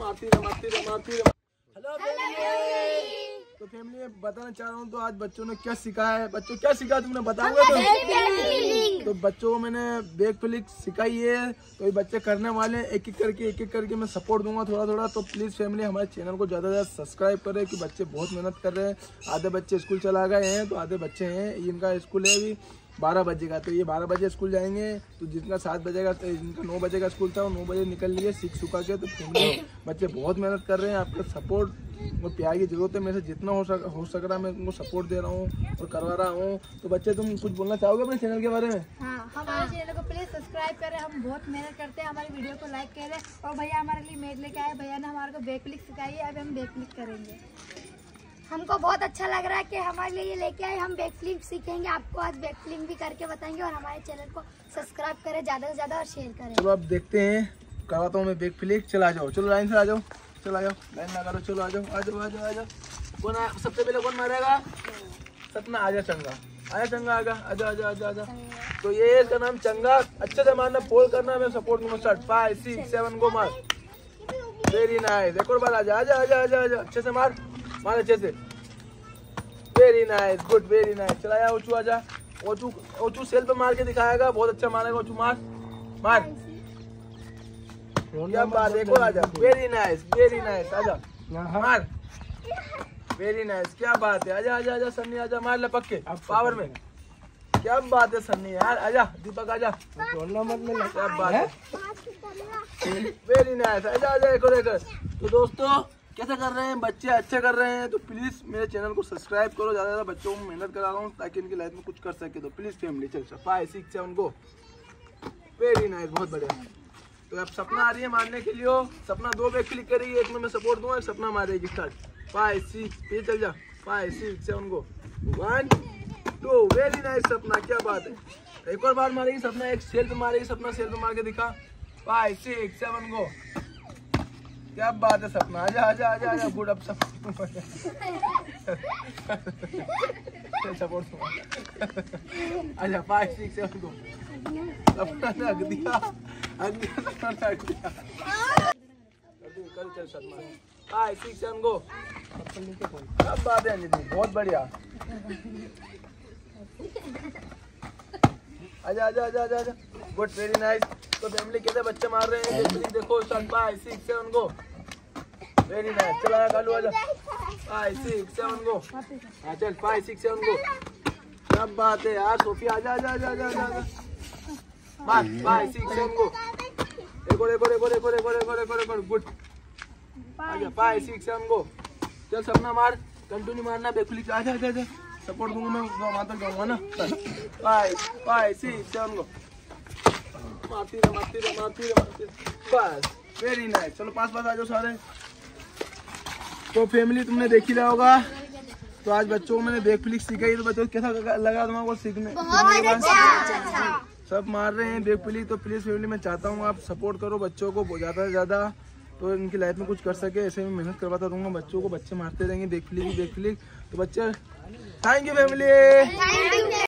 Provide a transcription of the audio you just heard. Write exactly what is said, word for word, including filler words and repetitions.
मारती रहे मारती रहे मारती रहे। हेलो फैमिली, तो फैमिली में बताना चाह रहा हूँ तो आज बच्चों ने क्या सिखाया है। बच्चों क्या सिखाया तुमने बताओगे तो? तो बच्चों को मैंने बैक फ्लिप सिखाई है, तो ये बच्चे करने वाले हैं एक एक करके एक एक करके मैं सपोर्ट दूंगा थोड़ा थोड़ा। तो प्लीज़ फैमिली हमारे चैनल को ज़्यादा से ज़्यादा सब्सक्राइब करें कि बच्चे बहुत मेहनत कर रहे हैं। आधे बच्चे स्कूल चला गए हैं तो आधे बच्चे हैं, इनका स्कूल है अभी बारह बजे का, तो ये बारह बजे स्कूल जाएंगे। तो जिनका सात बजे का तो जिनका नौ बजे का स्कूल था वो नौ बजे निकल लिए सीख सुखा के। तो बच्चे बहुत मेहनत कर रहे हैं, आपका सपोर्ट और प्यार की जरूरत है। मेरे से जितना हो सक हो सक रहा है मैं उनको सपोर्ट दे रहा हूँ और करवा रहा हूँ। तो बच्चे तुम कुछ बोलना चाहोगे अपने चैनल के बारे में? हाँ, हमारे चैनल को प्लीज सब्सक्राइब करें, हम बहुत मेहनत करते हैं। हमारी वीडियो को लाइक करें और भैया हमारे लिए मेड लेके आए, भैया ने हमारे को बैक फ्लिप सिखाई है, अभी हम बैक फ्लिप करेंगे। हमको बहुत अच्छा लग रहा है कि हमारे लिए ये लेके आए, हम बैक फ्लिप सीखेंगे। आपको आज बैक फ्लिप भी करके बताएंगे और हमारे चैनल को सब्सक्राइब करें ज्यादा से ज्यादा और शेयर करें। चलो अब देखते हैं, करवाता हूँ मैं बैक फ्लिप। चला जाओ, चलो लाइन से आ जाओ, चलो आ जाओ, लाइन लगा लो, चलो आ जाओ आ जाओ आ जाओ आ जाओ। कौन आ, सबसे पहले कौन मारेगा? सपना। आजा चंगा, आजा चंगा, आजा आजा आजा आजा आजा। तो ये इसका नाम चंगा। अच्छे से मारना, पोल करना, मैं सपोर्ट दूंगा। स्टार्ट फाइव सिक्स सेवन को मार। Very nice. एक और बार आजा आजा आजा आजा आजा। अच्छे से मार, मार अच्छे से। Very nice, good, very nice. चला जा ओचू, आजा ओचू। ओचू सेल पे मार के दिखाएगा, बहुत अच्छा मारेगा ओचू। मार मार, क्या बात है। एक और आजा। Very nice, very nice. आजा मार, वेरी नाइस, क्या बात है। आजा आजा आजा सन्नी, आजा मार लपक के पावर में। क्या बात है सन्नी यार, आजा दीपक आजा। क्या बात है, वेरी नाइस। आजा आजा एक और एक और। तो दोस्तों कैसे कर रहे हैं बच्चे? अच्छे कर रहे हैं। तो प्लीज मेरे चैनल को सब्सक्राइब करो, ज्यादा ज्यादा बच्चों को मेहनत करा रहा हूँ ताकि इनकी लाइफ में कुछ कर सके। तो प्लीज फैमिली चल फाइव सिक्स सेवन को। वेरी नाइस, बहुत बढ़िया। तो अब सपना आ रही है मारने के लिए। सपना दो बैक क्लिक करेगी, एक में मैं सपोर्ट दूंगा, सपना मारेगी। स्टार्ट फाइव सिक्स, फिर चल जा फाइव सिक्स सेवन को। One two, very nice Sapna, क्या बात है। एक और बार मारेगी सपना, एक सेल पे मारेगी सपना, सेल पे मार के दिखा। फाइव सिक्स सेवन को, क्या बात है सपना। आजा आजा आजा आजा, गुड। अब सब सपोर्ट आजा फाइव सिक्स सेवन को। सपना ने हक दिया, हक दिया, सपना ने हक दिया। चल सपना फाइव सिक्स सेवन को। क्या बात है अंजलि, बहुत बढ़िया। आजा आजा आजा आजा आजा, गुड, वेरी नाइस। तो फैमिली कैसे बच्चे मार रहे हैं देखो। फाइव सिक्स सेवन को, वेरी नाइस। चला कालू आजा फाइव सिक्स सेवन को। हाँ चल फाइव सिक्स सेवन को। क्या बात है यार सोफिया, आजा आजा आजा आजा आजा मार फाइव सिक्स सेवन को। एक और एक और एक और एक और एक और एक और एक और एक और, गुड। आजा फाइव सिक्स सेवन को। चल सपना मार, कंटिन्यू मारना बैक फ्लिप। आजा आजा आजा, सपोर्ट दूंगा मैं, वहां तक जाऊंगा ना। फाइव फाइव सिक्स सेवन को। मारती रहे मारती रहे मारती रहे मारती रहे, बस, वेरी नाइस। चलो पास पास आ जाओ सारे। तो फैमिली तुमने देख ही लिया होगा। तो आज बच्चों को मैंने बैक फ्लिप सिखाई, तो बच्चों को कैसा लगा तुम्हारा सीखने? सब मार रहे हैं बैक फ्लिप। तो प्लीज फैमिली मैं चाहता हूँ आप सपोर्ट करो बच्चों को ज़्यादा से ज़्यादा, तो इनकी लाइफ में कुछ कर सके। ऐसे में मेहनत करवाता रहूँगा बच्चों को, बच्चे मारते रहेंगे बैक फ्लिप बैक फ्लिप। तो बच्चे थैंक यू फैमिली।